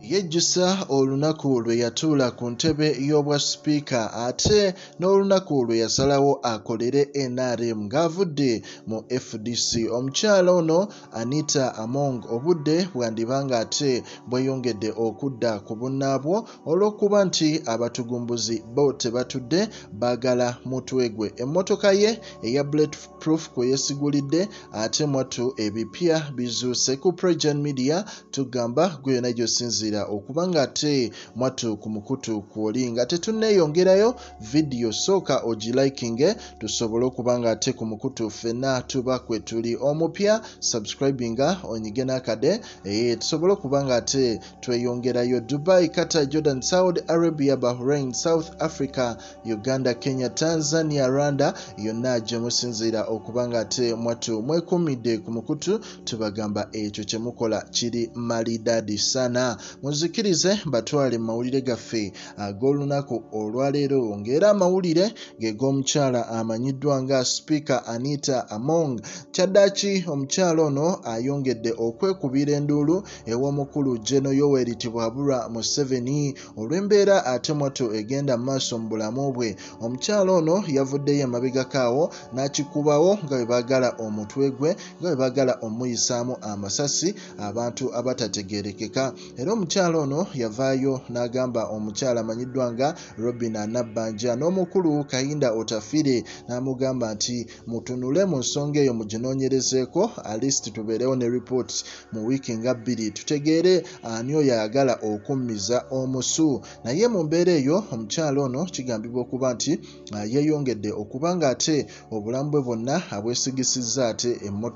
Yejjusa olunaku lwe yatuula ku ntebe y'obwa sipiika ate n'olunaku lwe yasalawo akolere NRM ng'avudde mu FDC. Omukyala ono Anita Among obudde bwandibanga ate bweyongedde okudda ku bunnaabwo olw'okuba nti abatugumbuzi bo tebatudde baagala mutwe gwe. Emmotoka ye eya bulletproof kwe yeesigulidde ate mwattu ebipya bizuuse ku PROJOURN Media tugamba gwe yonna gy'osinziira okubanga ate mwattu ku mukutu kwoli nga tetunneeyongerayo vidiyo sooka ogilikinge tusobole okubanga ate ku mukutu ffenna tuba kwe tuli omupya subscribinga onyige n'akade tusobole okubanga ate tweyongerayo Dubai, Qatar, Jordan, Saudi Arabia, Bahrain, South Africa, Uganda, Kenya, Tanzania, Rwanda yonna gye musinziira okubanga ate mwattu mwekumidde ku mukutu tubagamba ekyo kye mukola kiri malidadi sana. Muzikirize batwale mawulire gaffe ag'olunaku olwaleero ng'era amawulire ge g'omukyala amanyiddwa nga sipika Anita Among. Kyaddaaki omukyala ono ayongedde okwekubira enduulu ew'omukulu Gen. Yoweri Tibwabulwa Museveni olw'embeera ate mwattu egenda mu maaso mu bulamu bwe. Omukyala ono yavuddeyo emabegakaawo n'akikubawo nga bwe baagala omutwe gwe nga bwe baagala omuyisaamu amasasi abantu abatategeerekeka. Era omukyala ono yavaayo n'agamba omukyala amanyiddwa nga Robin Anabbanja n'omukulu Kayinda Otafire n'amugamba nti mutunule mu nsonga eyo muginoonyerezeeko alist tubeerewo ne report mu wiiki nga 2 tutegeere ani oyo ayagala okummiza omusu. Naye mu mbeera eyo omukyala ono kigambibwa okuba nti yeeyongedde okuba nga ate obulamu bwe bwonna abwesigisizza ate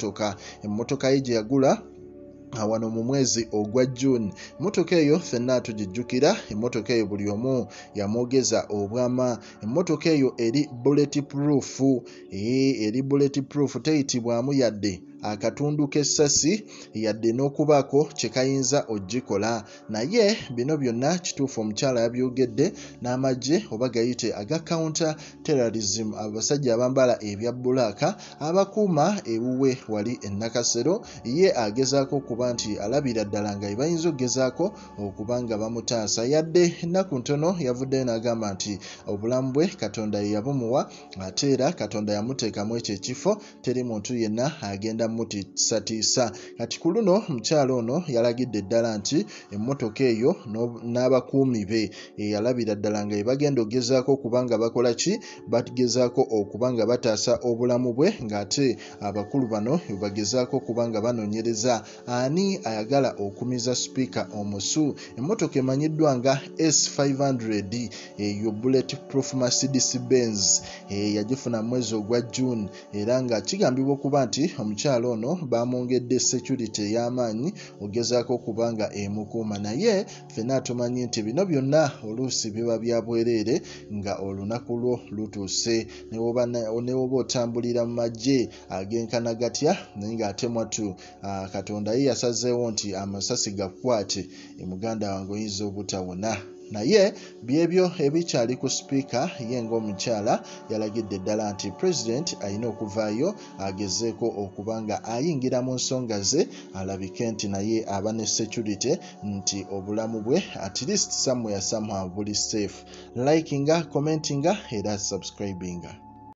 emmotoka ye gye yagula wano mu mwezi ogwa June. Emmotoka eyo ffenna tugijjukira, emmotoka eyo buli omu yamwogeza obwama. Emmotoka eyo eri bulletproof, eri bulletproof teyitibwamu yadde akatundu k'essasi yadde n'okubaako kye kayinza ogikola. Naye bino byonna kituufu omukyala yabyogedde n'amagye oba gayite aga counter terrorism, abasajja abambala ebya bbulaaka abakuuma ewuwe wali e Nakasero, ye agezaako okuba nti alabira ddala nga bayinza okugezaako okuba nga bamutaasa. Yadde ennaku ntono yavuddeyo n'agamba nti obulamu bwe Katonda ye yabumuwa ate era Katonda yamuteekamu ekyo ekifo, teri muntu yenna agenda mutiisatiisa. Kati ku luno omukyala ono yalagidde ddala nti emmotoka eyo n'abakuumi be yalabira ddala nga bagenda okugezaako okuba nga bakola ki, bagezaako okuba nga bataasa obulamu bwe ng'ate abakulu bano bagezaako okuba nga banoonyereza ani ayagala okumiza sipiika omusu. Emmotoka emanyiddwa nga S500 eyo bulletproof Mercedes Benz yagifuna mu mwezi ogwa June era nga kigambibwa okuba nti omukyala ono bamwongedde security ey'amaanyi ogezaako okuba nga emukuuma. Naye ffenna tumanyi nti bino byonna oluusi biba bya bwereere nga olunaku lwo lutuuse ne woba otambulira mu magye agenkana gatya naye ng'ate mwattu Katonda ye yasazeewo nti amasasi gakwate muganda wange oyinza obutawona. Naye byebyo ebikyali ku sipiika ye ng'omukyala yalagidde ddala nti President alina okuvaayo agezeeko okuba nga ayingira mu nsonga ze alabike nti naye aba ne security nti obulamu bwe at least somewhere somehow buli safe. Likinga, commentinga era subscribinga.